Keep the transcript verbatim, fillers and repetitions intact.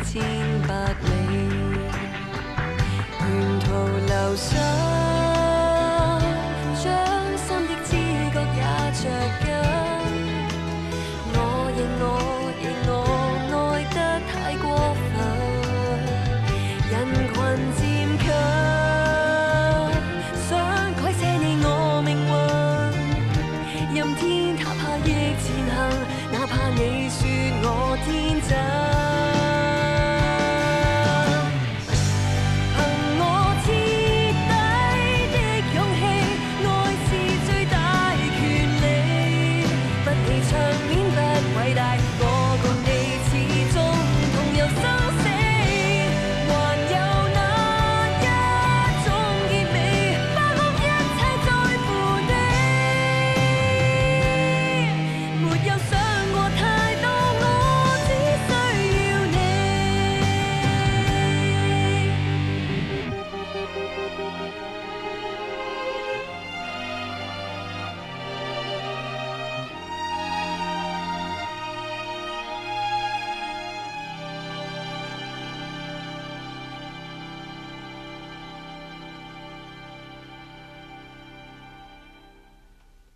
千百里，沿途留心，將心的知覺也着緊。我認我認我愛得太過分，人群漸近，想改寫你我命運，任天塌下亦前行，哪怕你說我天真。